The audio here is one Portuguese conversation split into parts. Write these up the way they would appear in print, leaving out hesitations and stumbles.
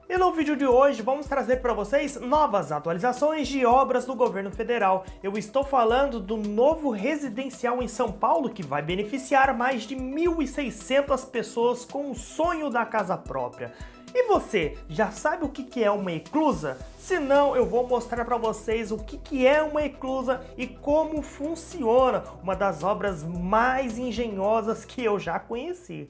E no vídeo de hoje vamos trazer para vocês novas atualizações de obras do governo federal. Eu estou falando do novo residencial em São Paulo que vai beneficiar mais de 1.600 pessoas com o sonho da casa própria. E você, já sabe o que é uma eclusa? Se não, eu vou mostrar para vocês o que é uma eclusa e como funciona, uma das obras mais engenhosas que eu já conheci.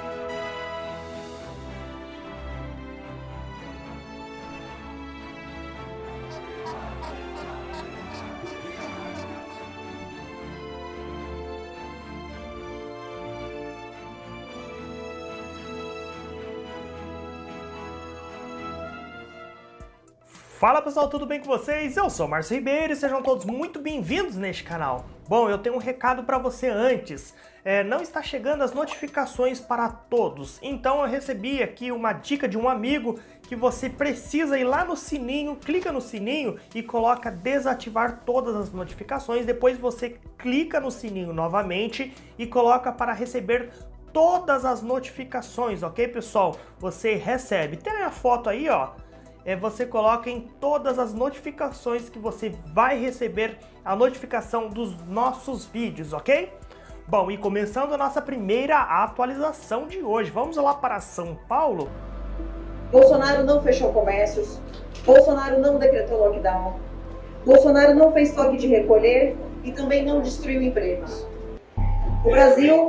Fala pessoal, tudo bem com vocês? Eu sou o Márcio Ribeiro e sejam todos muito bem-vindos neste canal. Bom, eu tenho um recado para você antes. Não está chegando as notificações para todos, então eu recebi aqui uma dica de um amigo que você precisa ir lá no sininho, clica no sininho e coloca desativar todas as notificações. Depois você clica no sininho novamente e coloca para receber todas as notificações, ok pessoal? Você recebe, tem a foto aí ó. Você coloca em todas as notificações que você vai receber a notificação dos nossos vídeos, ok? Bom, e começando a nossa primeira atualização de hoje, vamos lá para São Paulo? Bolsonaro não fechou comércios, Bolsonaro não decretou lockdown, Bolsonaro não fez toque de recolher e também não destruiu empregos. O Brasil...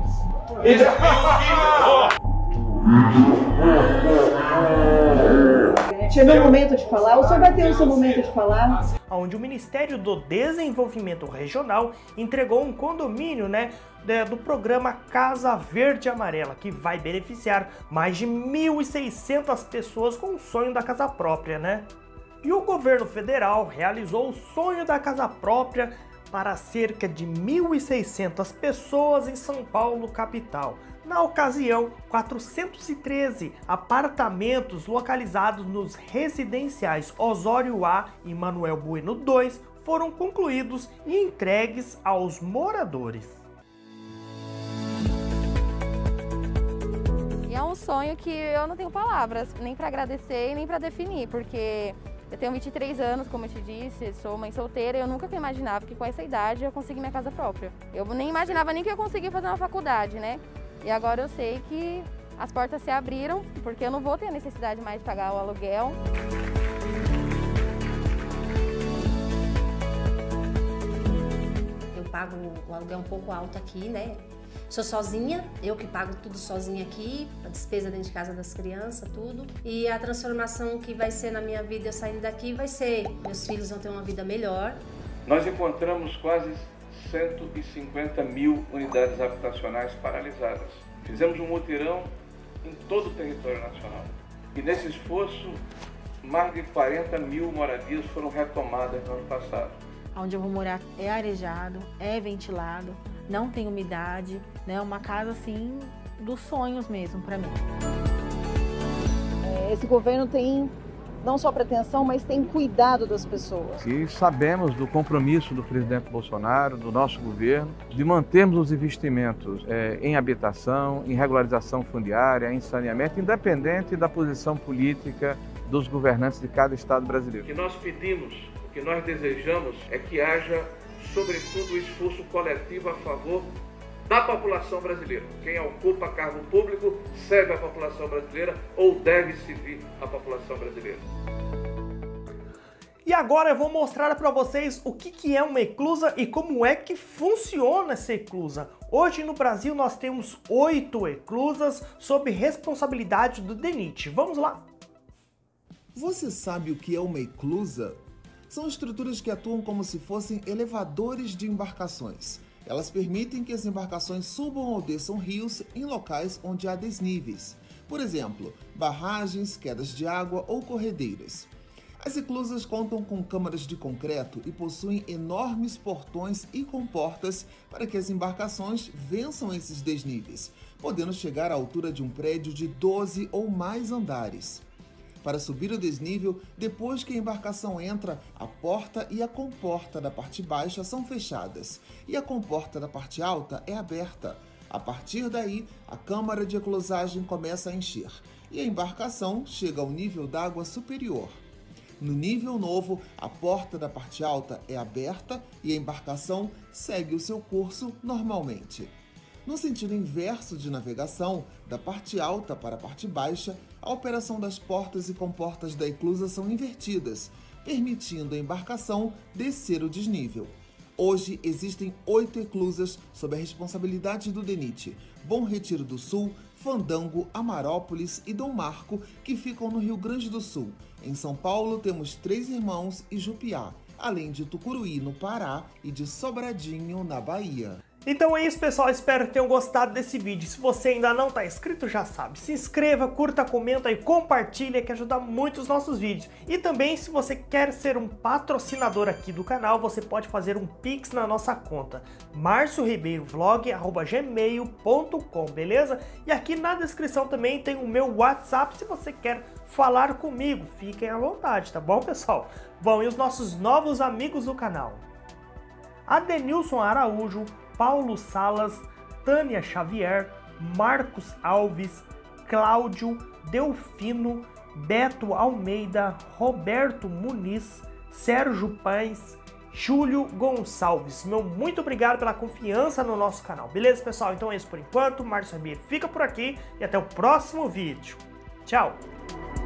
Chegou o momento de falar, o senhor vai ter o seu momento de falar. Onde o Ministério do Desenvolvimento Regional entregou um condomínio, do programa Casa Verde Amarela, que vai beneficiar mais de 1.600 pessoas com o sonho da casa própria, E o governo federal realizou o sonho da casa própria para cerca de 1.600 pessoas em São Paulo, capital. Na ocasião, 413 apartamentos localizados nos residenciais Osório A e Manuel Bueno II foram concluídos e entregues aos moradores. E é um sonho que eu não tenho palavras, nem para agradecer e nem para definir, porque eu tenho 23 anos, como eu te disse, sou mãe solteira e eu nunca imaginava que com essa idade eu consegui minha casa própria. Eu nem imaginava nem que eu conseguia fazer uma faculdade, E agora eu sei que as portas se abriram, porque eu não vou ter a necessidade mais de pagar o aluguel. Eu pago o aluguel um pouco alto aqui, Sou sozinha, eu que pago tudo sozinha aqui, a despesa dentro de casa das crianças, tudo. E a transformação que vai ser na minha vida eu saindo daqui vai ser, meus filhos vão ter uma vida melhor. Nós encontramos quase 150 mil unidades habitacionais paralisadas. Fizemos um mutirão em todo o território nacional. E nesse esforço, mais de 40 mil moradias foram retomadas no ano passado. Onde eu vou morar é arejado, é ventilado, não tem umidade, uma casa assim dos sonhos mesmo para mim. Esse governo tem não só pretensão, mas tem cuidado das pessoas. E sabemos do compromisso do presidente Bolsonaro, do nosso governo, de mantermos os investimentos em habitação, em regularização fundiária, em saneamento, independente da posição política dos governantes de cada estado brasileiro. O que nós pedimos, o que nós desejamos é que haja, sobretudo, o esforço coletivo a favor da população brasileira. Quem ocupa cargo público serve a população brasileira ou deve servir a população brasileira. E agora eu vou mostrar para vocês o que é uma eclusa e como é que funciona essa eclusa. Hoje no Brasil nós temos 8 eclusas sob responsabilidade do DENIT. Vamos lá! Você sabe o que é uma eclusa? São estruturas que atuam como se fossem elevadores de embarcações. Elas permitem que as embarcações subam ou desçam rios em locais onde há desníveis. Por exemplo, barragens, quedas de água ou corredeiras. As eclusas contam com câmaras de concreto e possuem enormes portões e comportas para que as embarcações vençam esses desníveis, podendo chegar à altura de um prédio de 12 ou mais andares. Para subir o desnível, depois que a embarcação entra, a porta e a comporta da parte baixa são fechadas e a comporta da parte alta é aberta. A partir daí, a câmara de eclosagem começa a encher e a embarcação chega ao nível d'água superior. No nível novo, a porta da parte alta é aberta e a embarcação segue o seu curso normalmente. No sentido inverso de navegação, da parte alta para a parte baixa, a operação das portas e comportas da eclusa são invertidas, permitindo a embarcação descer o desnível. Hoje existem 8 eclusas sob a responsabilidade do DENIT: Bom Retiro do Sul, Fandango, Amarópolis e Dom Marco, que ficam no Rio Grande do Sul. Em São Paulo temos Três Irmãos e Jupiá, além de Tucuruí, no Pará, e de Sobradinho, na Bahia. Então é isso, pessoal, espero que tenham gostado desse vídeo. Se você ainda não está inscrito, já sabe, se inscreva, curta, comenta e compartilha, que ajuda muito os nossos vídeos. E também, se você quer ser um patrocinador aqui do canal, você pode fazer um Pix na nossa conta, marcioribeirovlog@gmail.com, beleza? E aqui na descrição também tem o meu WhatsApp, se você quer falar comigo, fiquem à vontade, tá bom, pessoal? Bom, e os nossos novos amigos do canal: Adenilson Araújo, Paulo Salas, Tânia Xavier, Marcos Alves, Cláudio, Delfino, Beto Almeida, Roberto Muniz, Sérgio Pães, Júlio Gonçalves. Meu muito obrigado pela confiança no nosso canal. Beleza, pessoal? Então é isso por enquanto. Márcio Ribeiro fica por aqui e até o próximo vídeo. Tchau!